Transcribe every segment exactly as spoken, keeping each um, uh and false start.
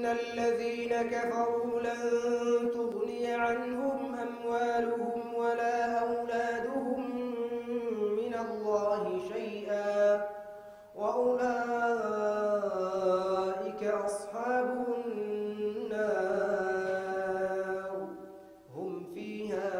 الذين كفروا لن تغني عنهم أموالهم ولا أولادهم من الله شيئا وأولئك أصحاب النار هم فيها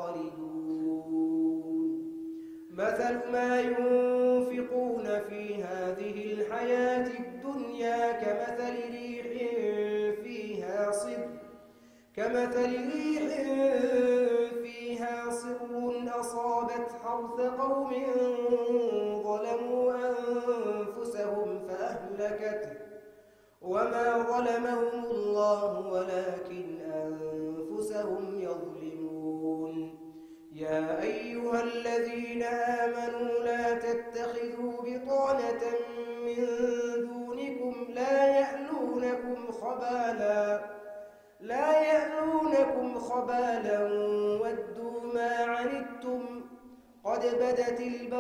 خالدون مثل ما ينفقون في هذه الحياة الدنيا كمثل ريح فيها صر كمثل ريح فيها صر أصابت حرث قوم ظلموا أنفسهم فأهلكته وما ظلمهم الله ولكن أنفسهم يظلمون يا أيها الذين آمنوا لا تتخذوا بطانة من دونكم لا يألونكم خبالا لا يألونكم خبالا ودوا ما عنتم قد بدت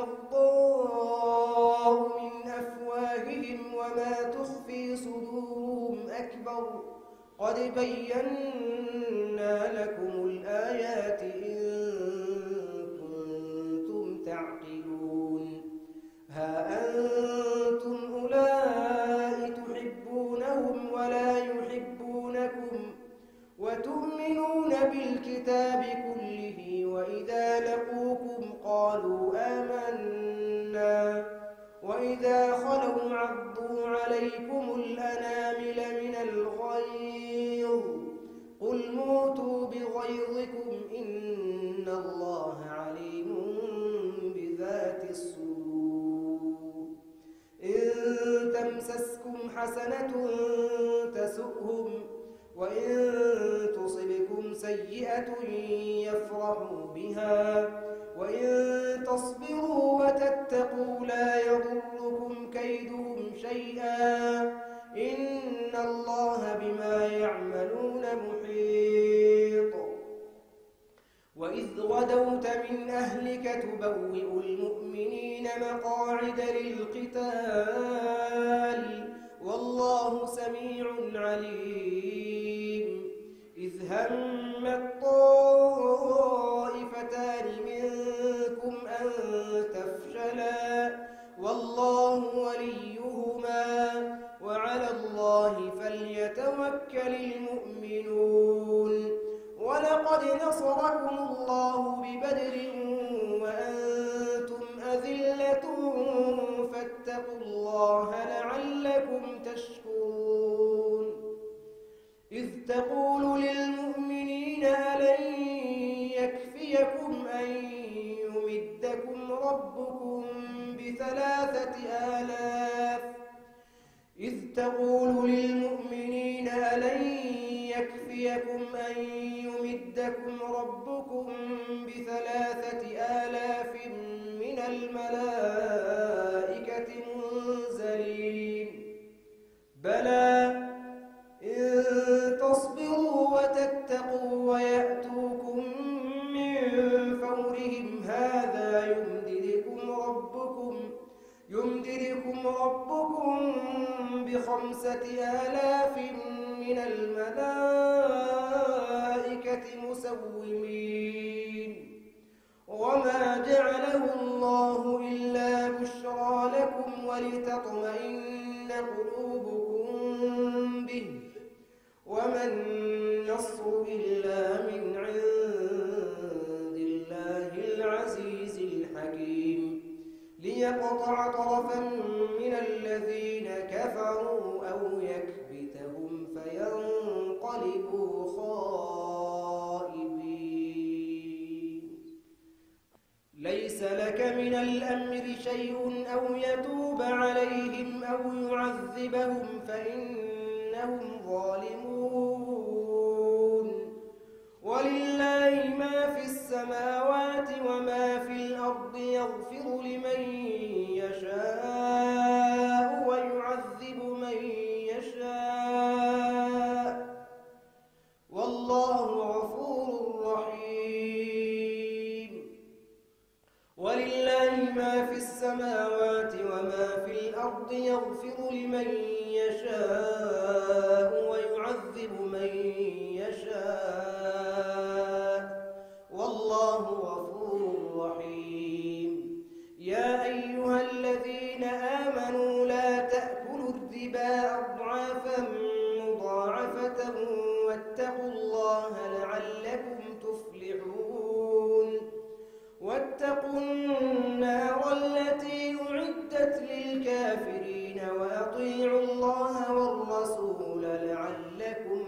البغضاء من أفواههم وما تخفي صدورهم أكبر قد بينا لكم الآيات إن كنتم تعقلون ها أنتم أولئك تحبونهم ولا يحبونكم وتؤمنون بالكتاب كله وإذا لقوكم قالوا آمنا وإذا خلوا عضوا عليكم الأنامل من الغيظ قل موتوا بغيظكم إن الله عليم بذات الصدور إن تمسسكم حسنة تسؤهم وإن تصبكم سيئة يفرحوا بها وإن تصبروا وتتقوا لا يضركم كيدهم شيئا إن الله بما يعملون محيط وإذ غدوت من أهلك تبوئ المؤمنين مقاعد للقتال والله سميع عليم إذ همت طائفتان منكم أن تفشلا والله وليهما وعلى الله فليتوكل المؤمنون ولقد نصركم الله ببدر وأنتم أذلة فاتقوا الله لعلكم تشكرون إذ تقول للمؤمنين ألن يكفيكم أن يمدكم ربكم بثلاثة آلاف إذ تقول للمؤمنين ألن يكفيكم أن يمدكم ربكم بثلاثة آلاف من الملائكة منزلين بلى إن تصبروا وتتقوا ويأتوكم من فورهم هذا يمددكم ربكم يمددكم ربكم بخمسة آلاف من الملائكة مسومين وما جعله الله إلا بشرى لكم ولتطمئن قلوبكم به وما النصر إلا من عند الله العزيز الحكيم ليقطع طرفا من الذين كفروا أو يكبتهم فينقلبوا خائبين ليس لك من الأمر شيء أو يتوب عليهم أو يعذبهم فإنهم ظالمون ولله ما في السماوات وما في الأرض يغفر لمن يشاء ويعذب من يشاء والله غفور رحيم ولله ما في السماوات وما في الأرض يغفر يغفر لمن يشاء ويعذب من يشاء والله غفور رحيم. يا أيها الذين آمنوا لا تأكلوا الربا أضعافا مضاعفة واتقوا الله لعلكم تفلحون. واتقوا النار التي أعدت للكافرين وأطيعوا الله والرسول لعلكم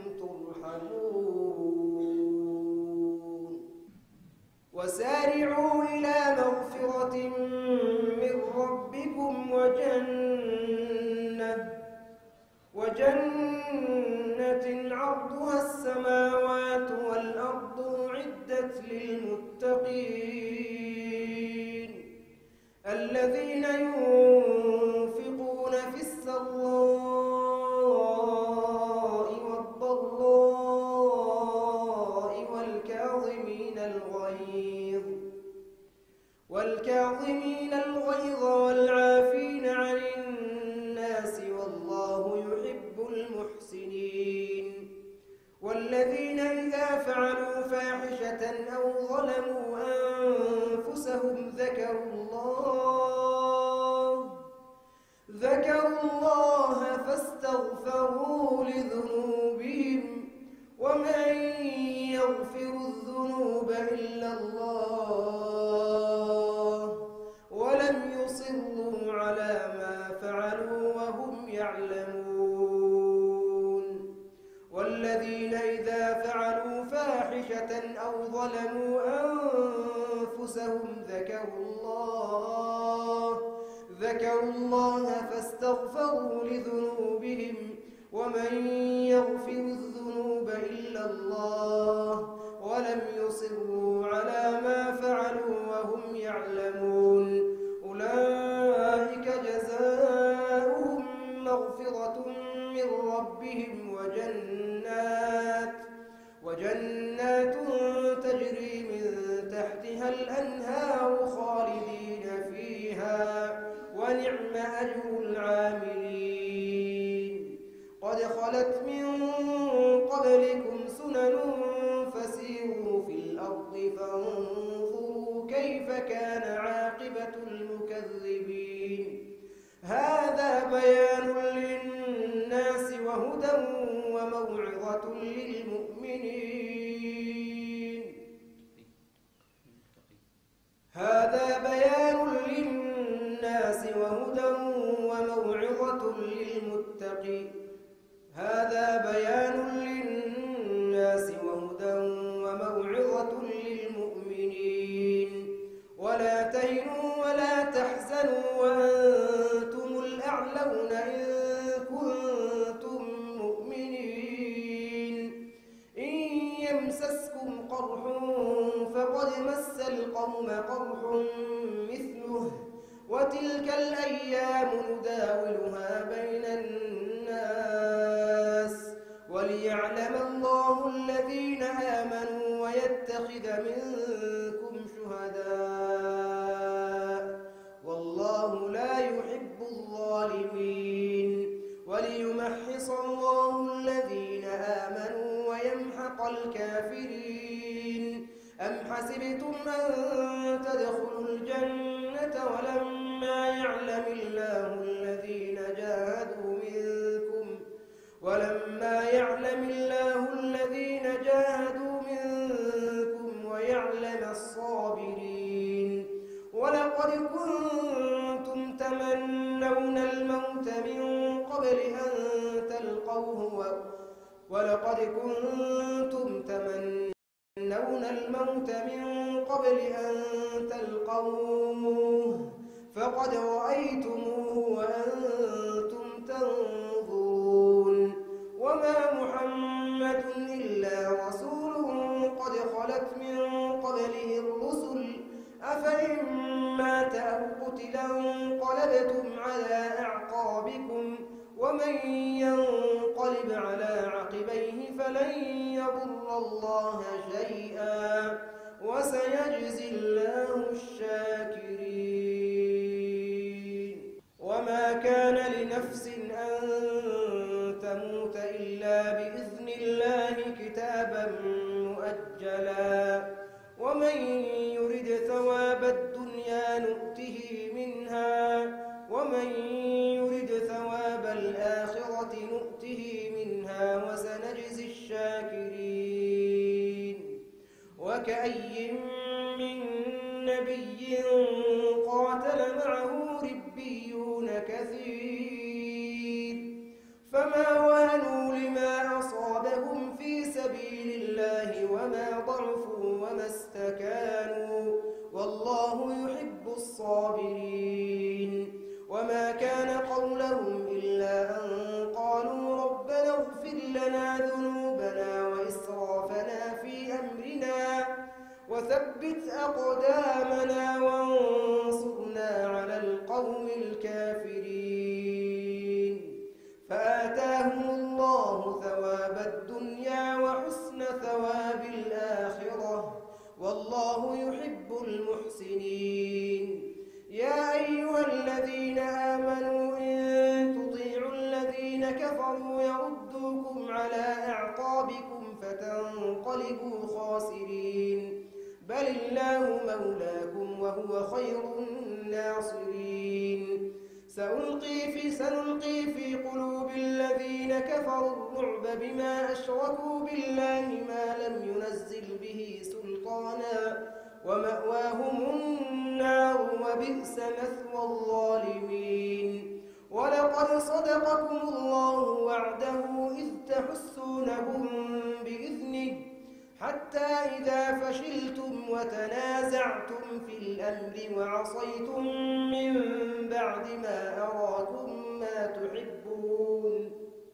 ترحمون. وسارعوا إلى مغفرة من ربكم وجنة وجنة عرضها السماوات والأرض أعدت للمتقين الذين ينفقون في السراء والضراء والكاظمين الغيظ والكاظمين الغيظ والعافين عن الناس والله يحب المحسنين. والذين إذا فعلوا فاحشة أو ظلموا أنفسهم ذكروا الله ذكروا الله فاستغفروا لذنوبهم ومن يغفر الذنوب إلا الله ولم يصروا على ما فعلوا وهم يعلمون. والذين إذا فعلوا فاحشة أو ظلموا أنفسهم ذكروا الله ذكروا الله فاستغفروا لذنوبهم ومن يغفر الذنوب إلا الله ولم يصروا على ما فعلوا وهم يعلمون. أولئك جزاؤهم مغفرة من ربهم وجنات وجنات تجري من تحتها الأنهار خالدين فيها ونعم أجر العاملين. قد خلت من قبلكم سنن فسيروا في الأرض فانظروا كيف كان عاقبة المكذبين. هذا بيان للناس وهدى وموعظة للمؤمنين هذا بيان للناس وهدى وموعظة للمتقين هذا بيان للناس وهدى وموعظة للمؤمنين. ولا تهنوا ولا تحزنوا وأنتم الأعلون إن كنتم مؤمنين. إن يمسسكم قرح فقد مس القوم قرح مثله وتلك الأيام نداولها بين الناس وليعلم الله الذين آمنوا ويتخذ منكم شهداء والله لا يحب الظالمين. وليمحص الله الذين آمنوا ويمحق الكافرين. أم حسبتم أن تدخلوا الجنة ولما يعلم الله الذين جاهدوا منكم ولما يعلم الله الذين جاهدوا منكم ويعلم الصابرين. ولقد كنتم تمنون الموت من قبل أن تلقوه ولقد كنتم تمنون الموت من قبل أن تلقوه فقد رأيتموه وأنتم تنظرون. وما محمد إلا رسول قد خلت من قبله الرسل أفإن مات أو قتلا انقلبتم على أعقابكم ومن ينقلب على عقبيه فلن يضر الله شيئا وسيجزي الله الشاكرين. ومن وما كان لنفس أن تموت إلا بإذن الله كتابا مؤجلا ومن يرد ثواب الدنيا نؤته منها ومن يرد ثواب الآخرة نؤته منها وسنجزي الشاكرين وكأي من نبي قاتل معه ربيون كثير فما وهنوا لما أصابهم في سبيل الله وما ضعفوا وما استكانوا والله يحب الصابرين وما كان قولهم إلا أن قالوا ربنا اغفر لنا ذنوبنا وإسرافنا في أمرنا وثبت أقدامنا وانصرنا على القوم الكافرين فآتاهم الله ثواب الدنيا وحسن ثواب الآخرة والله يحب المحسنين يا أيها الذين آمنوا إن تطيعوا الذين كفروا يردوكم على أعقابكم فتنقلبوا خاسرين بل الله مولاكم وهو خير الناصرين سألقي في, سنلقي في قلوب الذين كفروا الرعب بما أشركوا بالله ما لم ينزل به سلطانا ومأواهم النار وبئس مثوى الظالمين ولقد صدقكم الله وعده إذ تحسونهم بإذنه حتى إذا فشلتم وتنازعتم في الأمر وعصيتم من بعد ما أراكم ما تحبون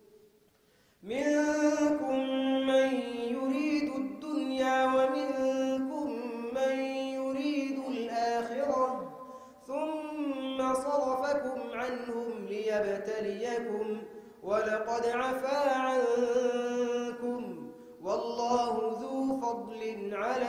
منكم من يريد الدنيا ومنكم من يريد الآخرة ثم صرفكم عنهم ليبتليكم ولقد عفا عنكم والله ذو فضل على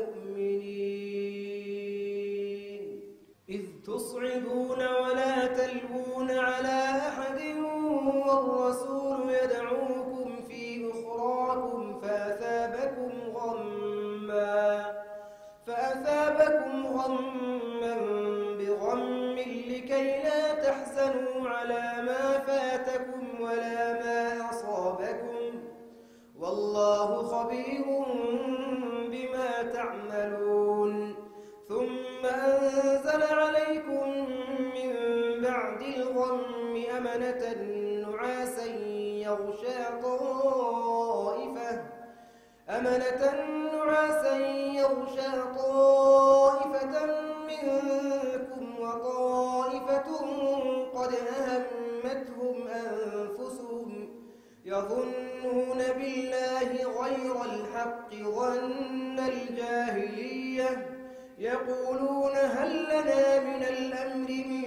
المؤمنين إذ تصعدون ولا تلوون على أحد والرسول يدعوكم في أخراكم فأثابكم غما فأثابكم غما بغم لكي لا تحزنوا على ما فاتكم ولا ما أصابكم والله خبير بما تعملون ثم أنزل عليكم من بعد الغم أمنة نعاسا يغشى طائفة أمنة نعاسا يغشى طائفة منكم وطائفة قد أهمتهم أنفسهم يظنون بالله غير الحق ظن الجاهلية يقولون هل لنا من الأمر من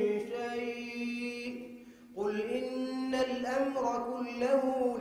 شيء قل إن الأمر كله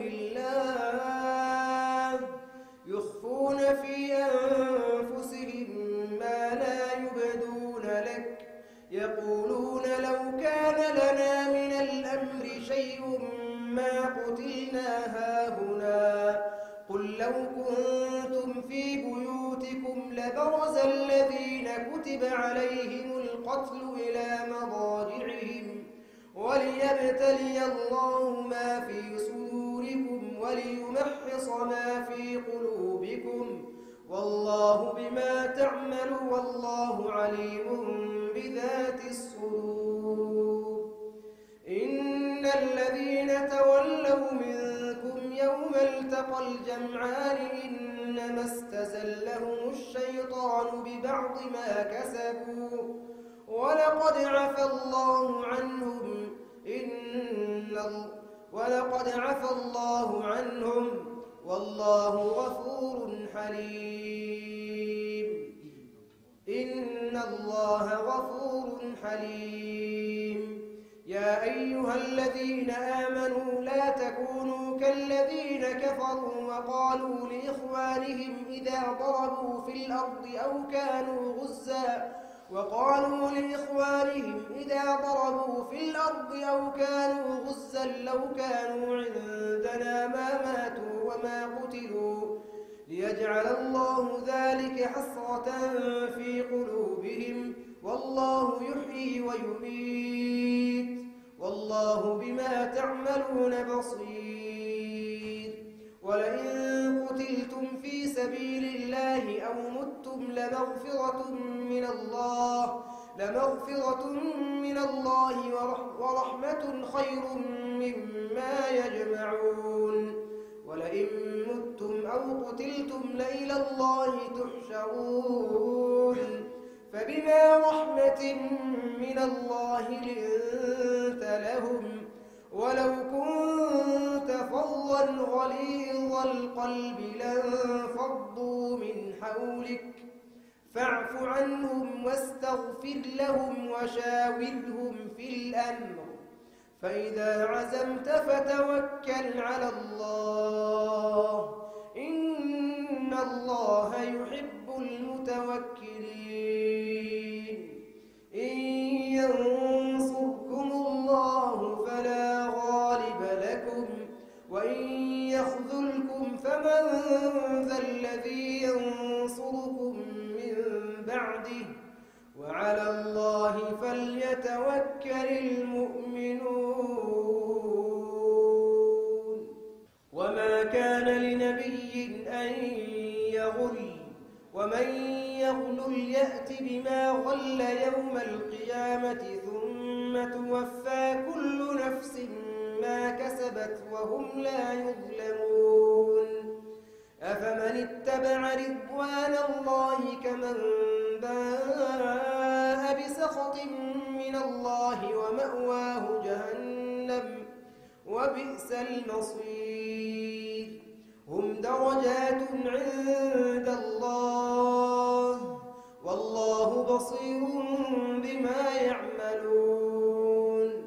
لله يخفون في أنفسهم ما لا يبدون لك يقولون لو كان لنا من الأمر شيء ما قتلنا هاهنا قل لو كنتم في بيوتكم لبرز الذين كتب عليهم القتل إلى مضاجعهم وليبتلي الله ما في صدوركم وليمحص ما في قلوبكم والله بما تعمل والله عليم بذات الصدور إن الذين تولوا منكم يوم التقى الجمعان إنما استزلهم الشيطان ببعض ما كسبوا ولقد عفى الله عنهم إن ولقد عفى الله عنهم والله غفور حليم إن الله غفور حليم يا أيها الذين آمنوا لا تكونوا كالذين كفروا وقالوا لإخوانهم إذا ضربوا في الأرض أو كانوا غزا وقالوا لإخوانهم إذا ضربوا في الأرض أو كانوا غزا لو كانوا عندنا ما ماتوا وما قتلوا ليجعل الله ذلك حسرة في قلوبهم والله يحيي ويميت والله بما تعملون بصير. ولئن قتلتم في سبيل الله أو متم لمغفرة من الله لمغفرة من الله ورحمة خير مما يجمعون. ولئن متم أو قتلتم لإلى الله تحشرون. فبما رحمة من الله لنت لهم ولو كنت فظا غليظ القلب لانفضوا من حولك فاعف عنهم واستغفر لهم وشاورهم في الأمر فإذا عزمت فتوكل على الله إن الله يحب المتوكلين. إن ينصركم الله فلا غالب لكم وإن يخذلكم فمن ذا الذي ينصركم من بعده وعلى الله فليتوكل المؤمنون. وما كان لنبي أن يغل ومن يغل يأت بما غل يوم القيامة ثم توفى كل نفس ما كسبت وهم لا يظلمون. أفمن اتبع رضوان الله كمن باء بسخط من الله ومأواه جهنم وبئس المصير. هم درجات عند الله والله بصير بما يعملون.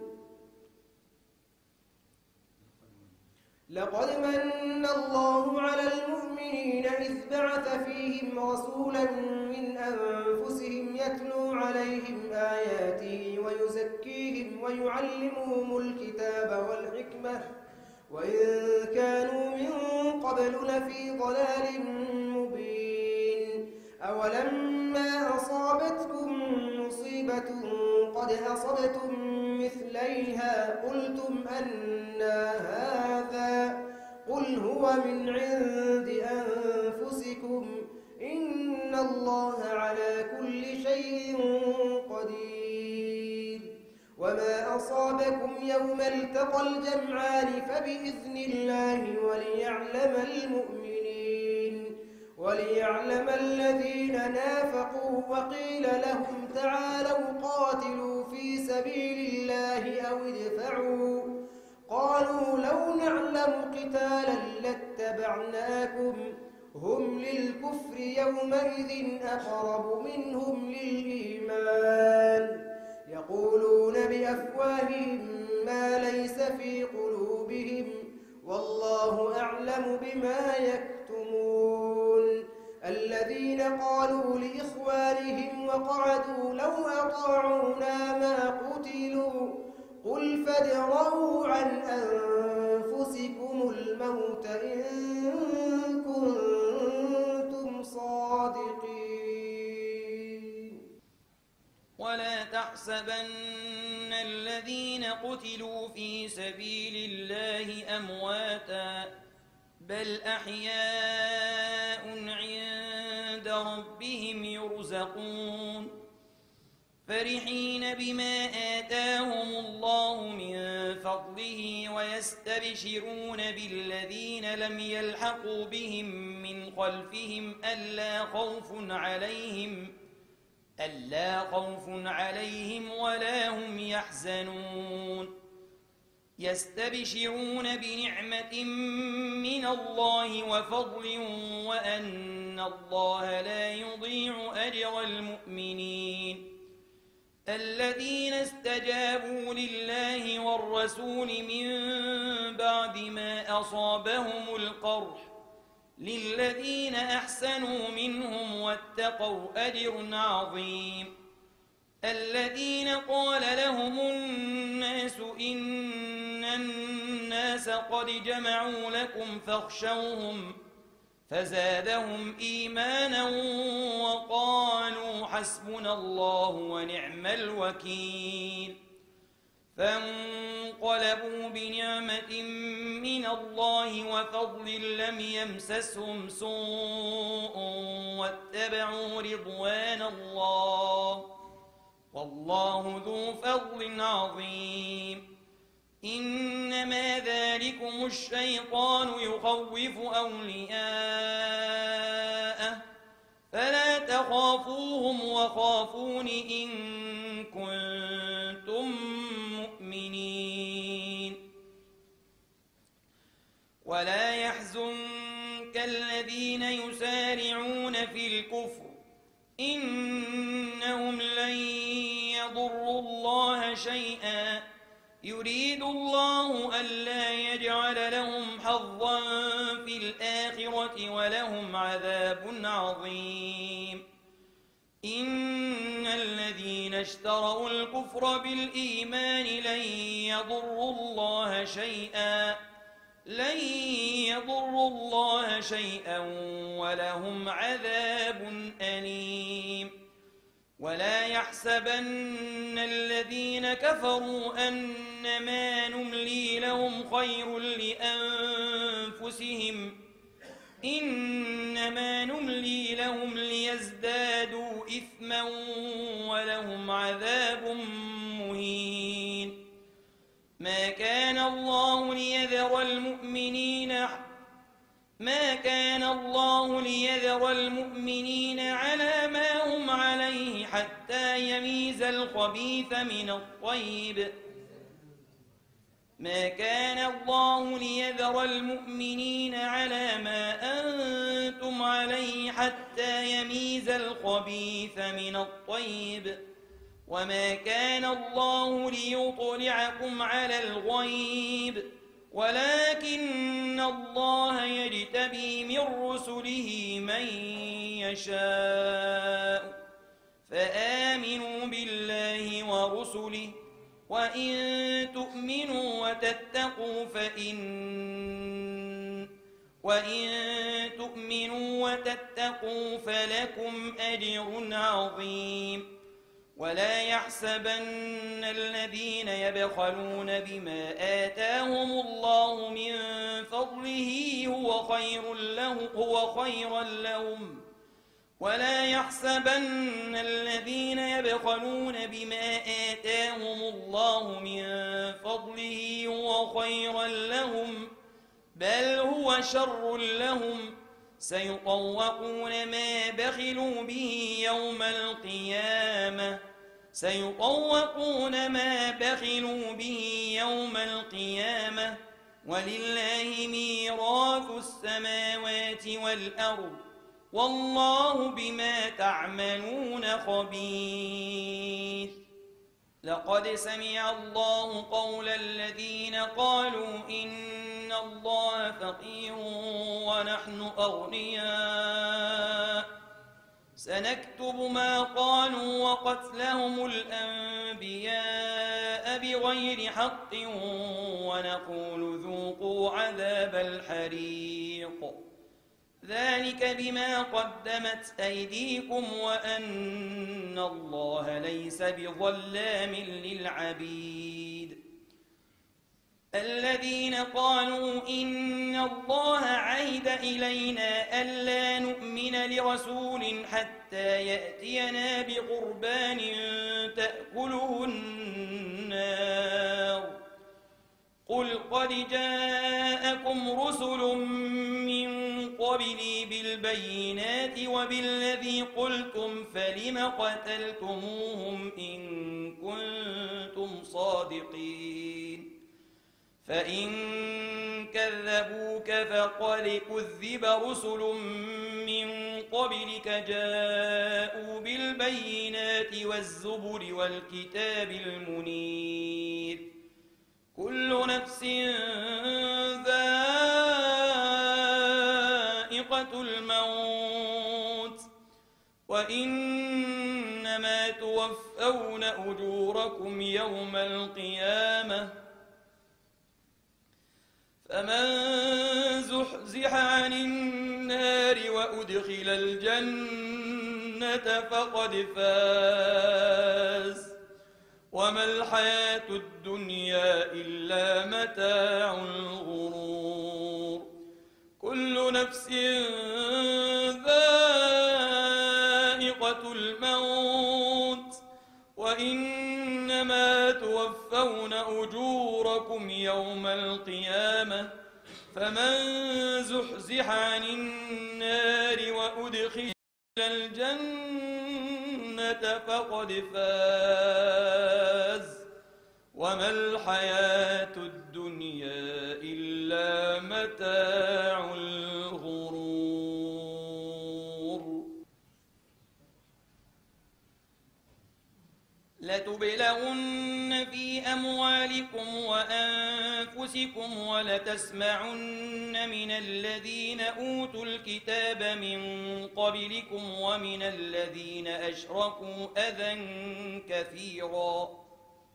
لقد من الله على المؤمنين إذ بعث فيهم رسولا من أنفسهم يتلو عليهم آياته ويزكيهم ويعلمهم الكتاب والحكمة وإن كانوا من قبل لفي ضلال مبين. أولما أصابتكم مصيبة قد أصبتم مثليها قلتم أنى هذا قل هو من عند أنفسكم إن الله على كل شيء قدير. وما أصابكم يوم التقى الجمعان فبإذن الله وليعلم المؤمنين وليعلم الذين نافقوا. وقيل لهم تعالوا قاتلوا في سبيل الله أو ادفعوا قالوا لو نعلم قتالا لاتبعناكم هم للكفر يومئذ أقرب منهم للإيمان يقولون بأفواههم ما ليس في قلوبهم والله أعلم بما يكتمون. الذين قالوا لإخوانهم وقعدوا لو أطاعونا ما قتلوا قل فادرءوا عن أنفسكم الموت إن كنتم صادقين. ولا تحسبن الذين قتلوا في سبيل الله أمواتا بل أحياء عند ربهم يرزقون فرحين بما آتاهم الله من فضله ويستبشرون بالذين لم يلحقوا بهم من خلفهم ألا خوف عليهم ألا خوف عليهم ولا هم يحزنون يستبشرون بنعمة من الله وفضل وأن الله لا يضيع أجر المؤمنين. الذين استجابوا لله والرسول من بعد ما أصابهم القرح للذين أحسنوا منهم واتقوا أجر عظيم الذين قال لهم الناس إن الناس قد جمعوا لكم فاخشوهم فزادهم إيمانا وقالوا حسبنا الله ونعم الوكيل فانقلبوا بنعمة من الله وفضل لم يمسسهم سوء واتبعوا رضوان الله والله ذو فضل عظيم إنما ذلكم الشيطان يخوف أولياءه فلا تخافوهم وخافون إن كنتم مؤمنين ولا يحزنك الذين يسارعون في الكفر إنهم لن يضروا الله شيئا يريد الله ألا يجعل لهم حظا في الآخرة ولهم عذاب عظيم إن الذين اشتروا الكفر بالإيمان لن يضروا الله شيئا لن يضروا الله شيئا ولهم عذاب أليم ولا يحسبن الذين كفروا أنما نملي لهم خير لأنفسهم إنما نملي لهم ليزدادوا إثما ولهم عذاب مهين ما كان الله ليذر المؤمنين ما كان الله ليذر المؤمنين على ما هم عليه حتى يميز الخبيث من الطيب ما كان الله ليذر المؤمنين على ما أنتم عليه حتى يميز الخبيث من الطيب وما كان الله ليطلعكم على الغيب ولكن الله يجتبي من رسله من يشاء فآمنوا بالله ورسله وإن تؤمنوا وتتقوا فإن وإن تؤمنوا وتتقوا فلكم أجر عظيم ولا يحسبن الذين يبخلون بما آتاهم الله من فضله هو خير له هو خيرا لهم ولا يحسبن الذين يبخلون بما آتاهم الله من فضله هو خيرا لهم بل هو شر لهم سيطوقون ما بخلوا به يوم القيامة سيطوقون ما بخلوا به يوم القيامة ولله ميراث السماوات والأرض والله بما تعملون خبير لقد سمع الله قول الذين قالوا إن الله فقير ونحن أغنياء سنكتب ما قالوا وقتلهم الأنبياء بغير حق ونقول ذوقوا عذاب الحريق ذلك بما قدمت أيديكم وأن الله ليس بظلام للعبيد الذين قالوا إن الله عهد إلينا ألا نؤمن لرسول حتى يأتينا بقربان تأكله النار قل قد جاءكم رسل من قبلي بالبينات وبالذي قلتم فلم قتلتموهم إن كنتم صادقين فإن كذبوك فقد كذب رسل من قبلك جاءوا بالبينات والزبر والكتاب المنير كل نفس ذائقة الموت وإنما توفى توفون أجوركم يوم القيامة فمن زحزح عن النار وأدخل الجنة فقد فاز وما الحياة الدنيا إلا متاع الغرور كل نفس ذائقة الموت وإنما توفون أجوركم يوم القيامة فمن زحزح عن النار وأدخل الجنة فقد فاز وما الحياة الدنيا إلا متاع الغرور لتبلغن في أموالكم وأنفسكم ولتسمعن من الذين أوتوا الكتاب من قبلكم ومن الذين أشركوا أذى كثيرا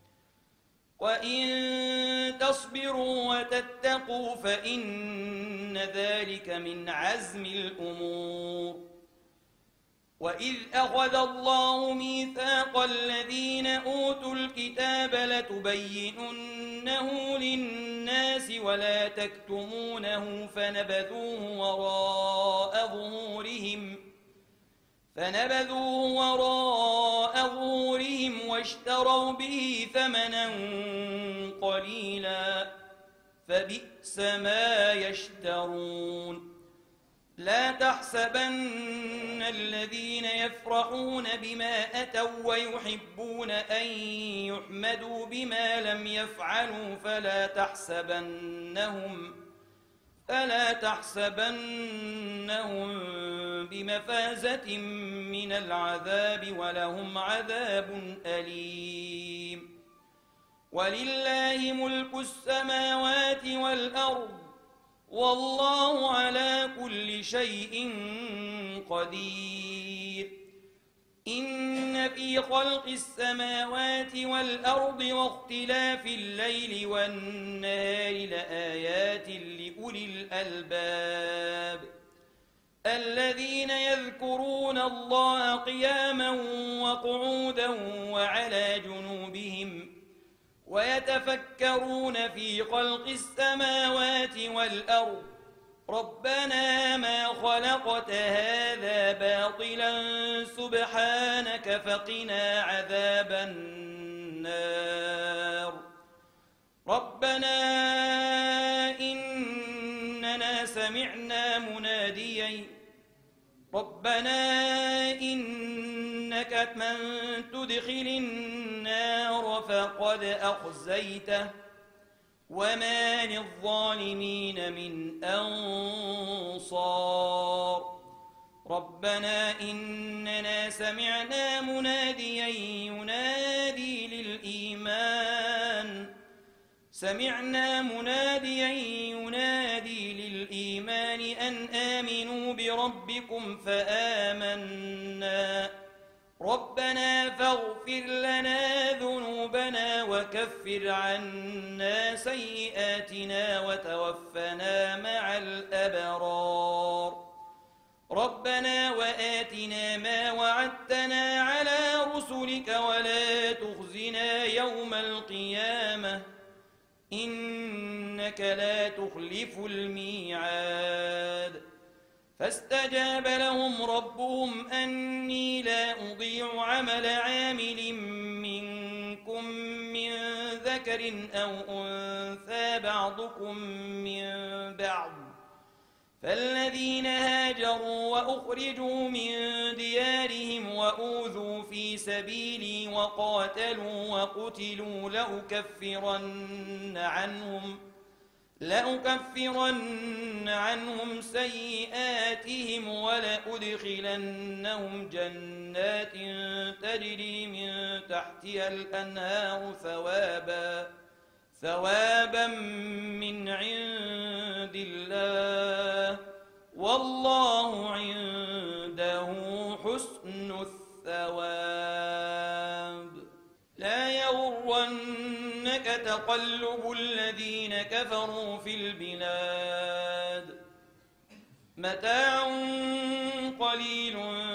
وإن تصبروا وتتقوا فإن ذلك من عزم الأمور وإذ أخذ الله ميثاق الذين أوتوا الكتاب لتبيننه للناس ولا تكتمونه فنبذوه وراء ظهورهم فنبذوه وراء ظهورهم واشتروا به ثمنا قليلا فبئس ما يشترون لا تحسبن الذين يفرحون بما أتوا ويحبون أن يحمدوا بما لم يفعلوا فلا تحسبنهم فلا تحسبنهم بمفازة من العذاب ولهم عذاب أليم ولله ملك السماوات والأرض والله على كل شيء قدير إن في خلق السماوات والأرض واختلاف الليل والنهار لآيات لأولي الألباب الذين يذكرون الله قياما وقعودا وعلى جنوبهم ويتفكرون في خلق السماوات والأرض ربنا ما خلقت هذا باطلا سبحانك فقنا عذاب النار ربنا إننا سمعنا مناديا ربنا إنك من تدخل النار فقد أخزيته وما للظالمين من أنصار ربنا إننا سمعنا مناديا ينادي للإيمان سمعنا مناديا ينادي للإيمان أن آمنوا بربكم فآمنا ربنا فاغفر لنا ذنوبنا وكفر عنا سيئاتنا وتوفنا مع الأبرار ربنا وآتنا ما وعدتنا على رسلك ولا تخزنا يوم القيامة إنك لا تخلف الميعاد فاستجاب لهم ربهم أني لا أضيع عمل عامل منكم من ذكر أو أنثى بعضكم من بعض فالذين هاجروا وأخرجوا من ديارهم وأوذوا في سبيلي وقاتلوا وقتلوا لأكفرن عنهم لأكفرن عنهم سيئاتهم ولأدخلنهم جنات تجري من تحتها الأنهار ثوابا ثوابا من عند الله والله عنده حسن الثواب تقلب الذين كفروا في البلاد متاع قليل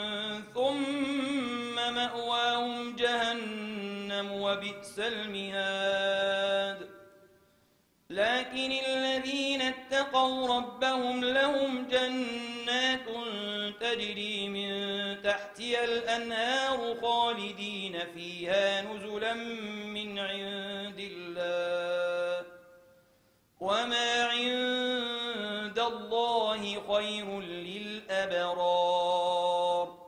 ثم مأواهم جهنم وبئس المهاد لكن الذين اتقوا ربهم لهم جنات تجري من تحتها الأنهار خالدين فيها نزلا من عند الله وما عند الله خير للأبرار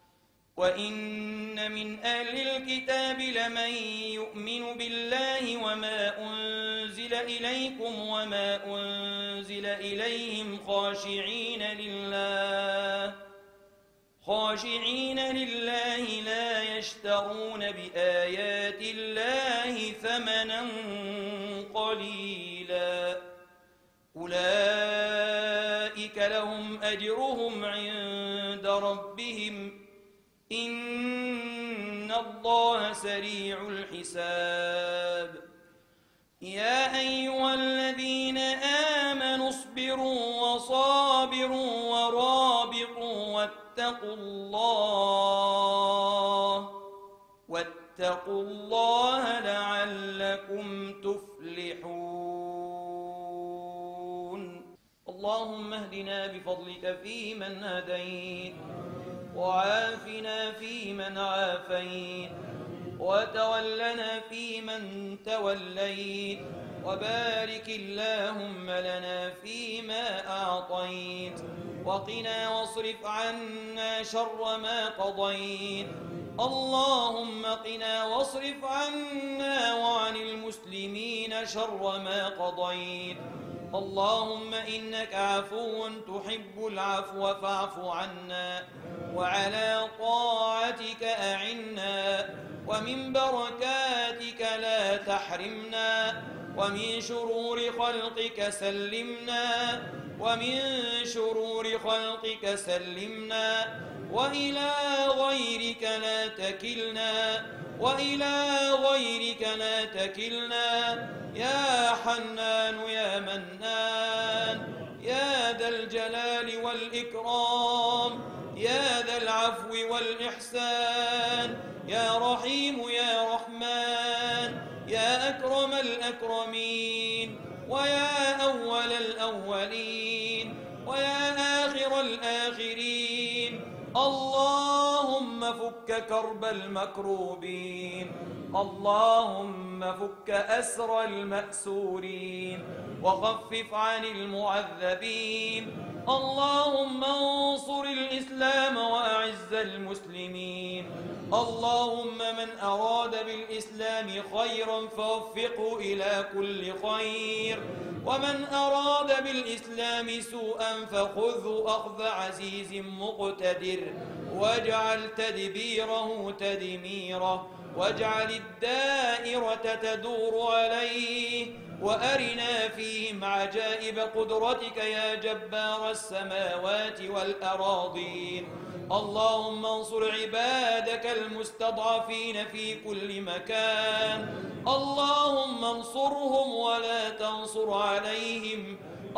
وإن من أهل الكتاب لمن يؤمن بالله وما أنزل إليكم وما أنزل إليهم خاشعين لله خاشعين لله لا يشترون بآيات الله ثمنا قليلا أولئك لهم أجرهم عند ربهم إن الله سريع الحساب يا أيها الذين آمنوا اصبروا وصابروا ورابطوا واتقوا الله واتقوا الله لعلكم تفلحون اللهم اهدنا بفضلك فيمن هديت وعافنا فيمن عافيت وتولنا فيمن توليت وبارك اللهم لنا فيما أعطيت وقنا واصرف عنا شر ما قضيت اللهم قنا واصرف عنا وعن المسلمين شر ما قضيت اللهم إنك عفو تحب العفو فاعف عنا وعلى طاعتك أعنا ومن بركاتك لا تحرمنا ومن شرور خلقك سلمنا ومن شرور خلقك سلمنا وإلى غيرك لا تكلنا وإلى غيرك لا تكلنا يا حنان يا منان يا ذا الجلال والإكرام يا ذا العفو والإحسان يا رحيم يا رحمن يا أكرم الأكرمين ويا أول الأولين ويا آخر الآخرين اللهم فك كرب المكروبين اللهم فك أسر المأسورين وخفف عن المعذبين اللهم انصر الإسلام وأعز المسلمين اللهم من أراد بالإسلام خيرا فوفقه إلى كل خير ومن أراد بالإسلام سوءا فخذه أخذ عزيز مقتدر واجعل تدبيره تدميره واجعل الدائرة تدور عليه وأرنا فيهم عجائب قدرتك يا جبار السماوات والأراضين اللهم انصر عبادك المستضعفين في كل مكان اللهم انصرهم ولا تنصر عليهم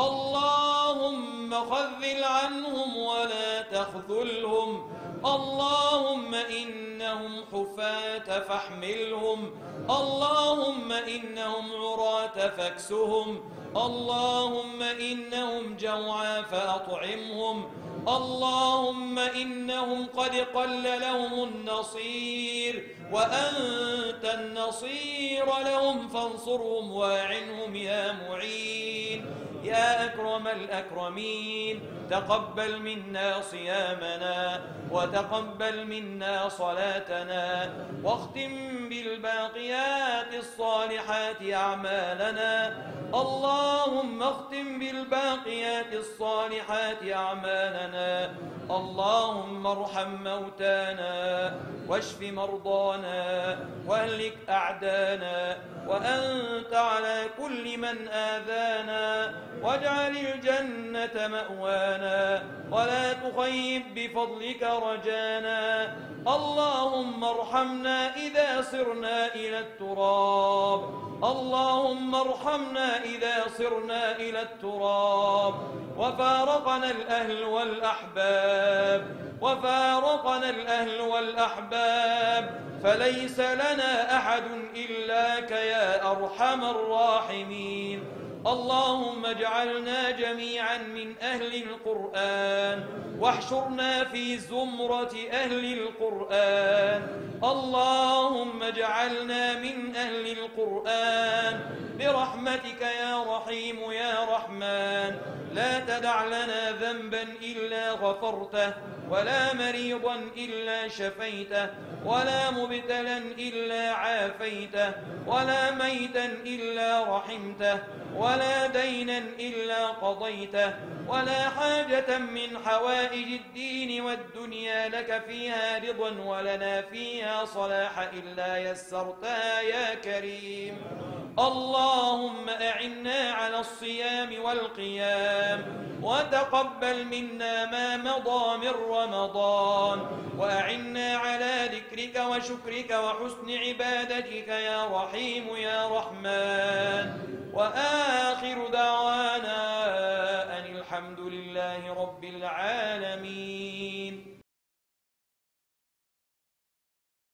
اللهم خذل عنهم ولا تخذلهم اللهم إنهم حفاة فاحملهم اللهم إنهم عراة فاكسهم اللهم إنهم جوعى فأطعمهم اللهم إنهم قد قل لهم النصير وأنت النصير لهم فانصرهم واعنهم يا معين يا أكرم الأكرمين تقبل منا صيامنا وتقبل منا صلاتنا واختم بالباقيات الصالحات أعمالنا اللهم اختم بالباقيات الصالحات أعمالنا اللهم ارحم موتانا واشف مرضانا واهلك أعدانا وأنت على كل من آذانا واجعل الجنة مأوانا ولا تخيب بفضلك رجانا. اللهم ارحمنا إذا صرنا إلى التراب، اللهم ارحمنا إذا صرنا إلى التراب وفارقنا الأهل والأحباب، وفارقنا الأهل والأحباب، فليس لنا أحد إلاك يا أرحم الراحمين. اللهم اجعلنا جميعا من أهل القرآن، واحشرنا في زمرة أهل القرآن. اللهم اجعلنا من أهل القرآن برحمتك يا رحيم يا رحمن. لا تدع لنا ذنبا إلا غفرته، ولا مريضا إلا شفيته، ولا مبتلا إلا عافيته، ولا ميتا إلا رحمته، ولا دينا إلا قضيته، ولا حاجة من حوائج الدين والدنيا لك فيها رضا ولنا فيها صلاح إلا يسرتها يا كريم. اللهم أعنا على الصيام والقيام، وتقبل منا ما مضى من رمضان، وأعنا على ذكرك وشكرك وحسن عبادتك يا رحيم يا رحمن. وآخر دعوانا أن الحمد لله رب العالمين.